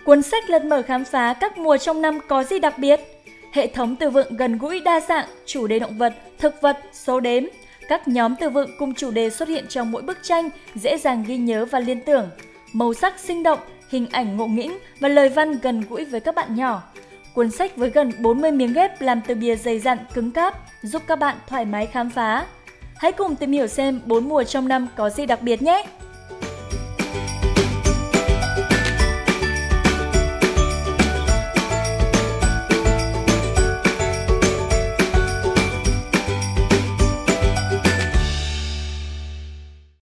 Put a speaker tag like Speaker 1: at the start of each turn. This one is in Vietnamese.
Speaker 1: Cuốn sách lật mở khám phá các mùa trong năm có gì đặc biệt? Hệ thống từ vựng gần gũi đa dạng, chủ đề động vật, thực vật, số đếm. Các nhóm từ vựng cùng chủ đề xuất hiện trong mỗi bức tranh, dễ dàng ghi nhớ và liên tưởng. Màu sắc sinh động, hình ảnh ngộ nghĩnh và lời văn gần gũi với các bạn nhỏ. Cuốn sách với gần 40 miếng ghép làm từ bìa dày dặn, cứng cáp, giúp các bạn thoải mái khám phá. Hãy cùng tìm hiểu xem 4 mùa trong năm có gì đặc biệt nhé!